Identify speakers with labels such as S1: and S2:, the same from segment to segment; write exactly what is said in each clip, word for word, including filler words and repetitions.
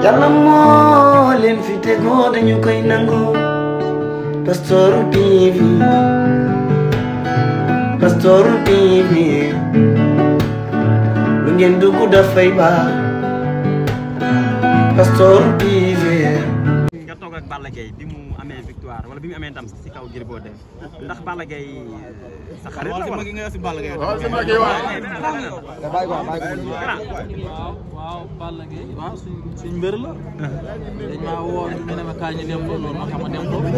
S1: Yàlla moo leen fi tegoo dañu koy nangu. Pastoru T V, Pastoru T V, lu ngeen dugg dafay baax. Pastoru T V.
S2: nga toog ak Balla Gaye bi mu amee victoire wala bi mu amee ndam si kaw Gris Bordeaux ndax Balla Gaye sa xarit la wala nga si Balla Gaye waaw
S3: waaw Balla Gaye waaw suñ suñ mbër la dañ maa woo ñu ne ma kaay ñu dem loolu ma xam ma dem ko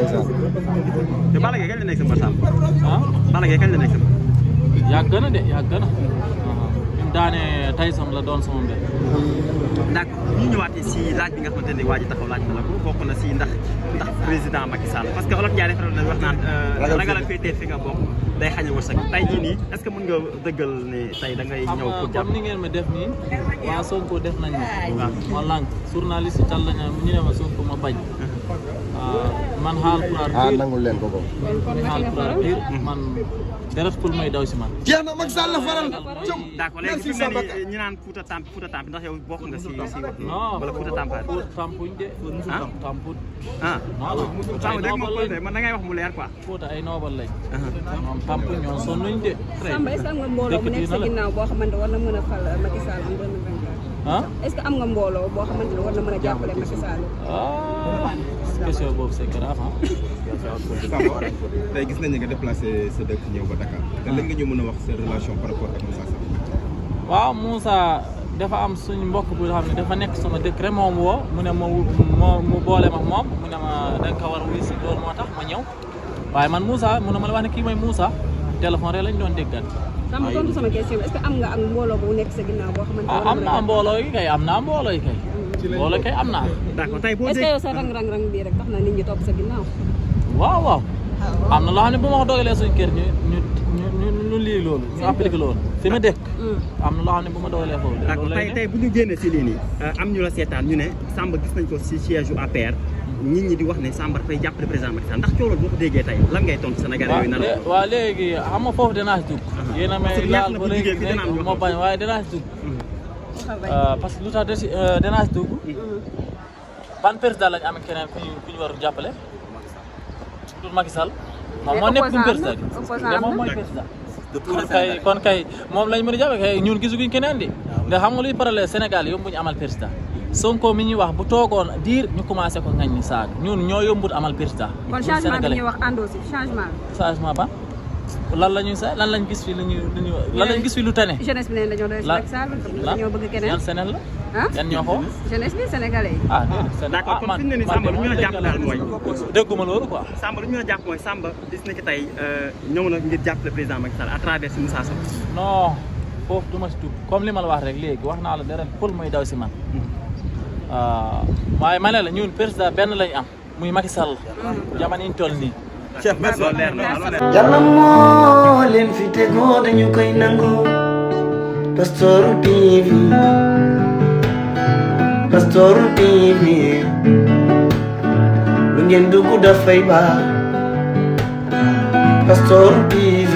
S2: te Balla Gaye kañ la nekk sa mbër Samb
S3: ah
S2: Balla Gaye kañ la nekk sa mbër
S3: yàgg na de yàgg na ñun daane tay sam la doon sama mbër
S2: d'accord ñu ñëwaatee si laaj bi nga xamante ne waa ji taxaw laaj na la ko bokk na si ndax ndax président Macky Sall parce que olof Ndiaye dafa doon wax naan ragal a féetee fi nga bokk day xañ a wërsëg tey jii nii est-ce que mën nga dëggal ne tey da ngay ñëw pour jàpp
S3: comme ni ngeen ma def nii waa Sonko def nañ ma ma lànk journaliste tal lañ ñu ne ma Sonko ma bañ man xaal pulaar
S4: ah nangul leen ko ko
S3: xaal pulaar biir man deret pour may daw si man
S4: jeex na Macky Sall la faral
S2: d'accord léegi fi mu ne nii ñi naan Fouta Tamp Fouta Tamp ndax yow bokk nga si si wax
S3: non
S2: wala Fouta Tampaat
S3: tampuñ de
S2: ah
S3: tamput
S2: ah
S3: non
S2: Samb dégg nga ko man da ngay wax mu leer quoi
S3: Fouta ay noobal lañ ñoom tampuñ ñoom sonnuñ de
S5: Samba est-ce que am nga mbooloo mu nekk sa ginnaaw boo xamante war na mën a fal Macky Sall en deux mille vingt-quatre
S3: ah
S5: est-ce que am nga mbooloo boo xamante ne war na mën a jàppale Macky Sall
S3: ah question boobu c'est grave ah
S4: tey gis nañu nga déplacé sa dëkk ñëw ba Dakar te lan nga ñu mën a wax sa relation par rapport ak Moussa Samb
S3: waaw Moussa dafa am suñu mbokk bu xam ne dafa nekk sama dëkk rek moom woo mu ne ma moo mu boole ma moom mu ne ma da nga ko war a wuyu si loolu moo tax ma ñëw waaye man Moussa mu ne ma la wax ne kii mooy Moussa téléphone rek lañ doon déggal.
S5: Samba tontu sama question est-ce que am nga ak mbooloo bu nekk sa ginnaaw boo xamante
S3: ah am naa mbooloo yi kay am naa mbooloo yi kay. mbooloo kay am naa.
S2: d'accord tey boo
S5: est-ce que yow sa rang-rang-rang bii rek tax na nit ñi topp sa ginnaaw.
S3: waaw waaw am na loo xam ne bu ma ko dogalee suñu kër ñu ñu ñu ñu lii loolu ñu appliqué loolu fi ma dëkk. am na loo xam ne bu ma dogalee foofu.
S2: d'accord tey tey bu ñu génnee si lii nii am ñu la seetaan ñu ne Samba gis nañ ko si siège u A P R nit ñi di wax ne Samba dafay jàppale président Macky Sall ndax coow loolu boo ko déggee tey lan ngay tontu Sénégalais yooyu nan la.
S3: waaw léegi xam nga foofu dinaa si dugg. yéen a may laal ba léegi nekk moo bañ waaye dinaa si dugg. parce que lu tax dinaa si dugg. ban président lañ amee keneen ku ñu ku ñu war a jàppale. pour Macky Sall. moom moo nekk suñu président bi moom mooy président. kon kay kon kay moom lañ mën a jàppale kay ñun gisaguñ keneen di. nga xam nga luy parallèle Sénégal yomb bu ñu amal président. Sonko mi ñuy wax bu toogoon diir ñu commencé ko ngañ ni saaga ñun ñoo yombut amal président.
S5: kon changement bi ñuy wax àndoo si changement bi.
S3: changement ba lan la ñuy sa lan lañ gis fi lu ñu lu ñu lan lañ gis fi lu tane.
S5: jeunesse bi ne dañoo doon Macky Sall dañoo bëgg keneen.
S3: yan Sénégal la.
S5: ah
S3: yan ñoo ko.
S5: jeunesse bi sénégalais yi.
S3: ah déedéet
S2: d'accord kon fi mu ne nii Samba lu ñu la jàpp daal mooy.
S3: dégguma loolu quoi.
S2: Samba lu ñu la jàpp mooy Samba gis na ki tey ñëw na ngir jàppale président Macky Sall à travers Moussa Sow.
S3: non foofu du ma si dugg comme li ma la wax rek léegi wax naa la dara pël mooy daw si man. waaye ma ne la ñun président benn lañ am muy Macky Sall jamono yi ñu toll nii.
S2: chef merci leer na
S1: Yàlla moo leen fi tegoo dañu koy nangu. Pastoru T V, Pastoru T V, lu ngeen dugg dafay baax. Pastoru T V.